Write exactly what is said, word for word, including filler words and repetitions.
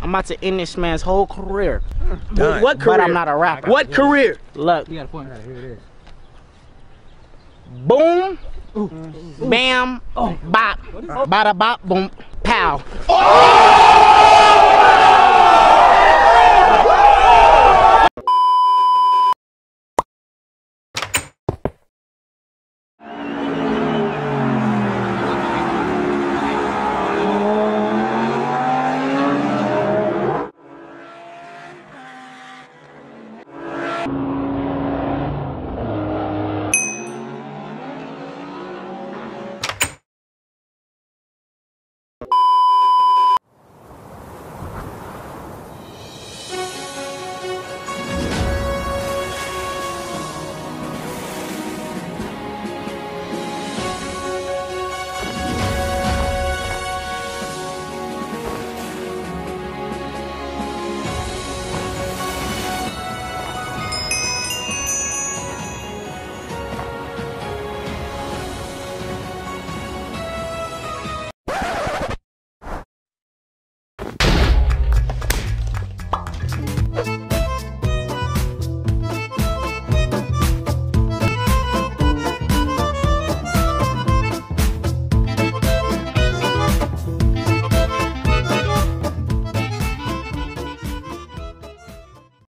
I'm about to end this man's whole career. Done. What career? But I'm not a rapper. What career? Look. You got a point. Right, here it is. Boom. Ooh. Bam. Oh. Bop. Bada bop boom. Pow. Oh!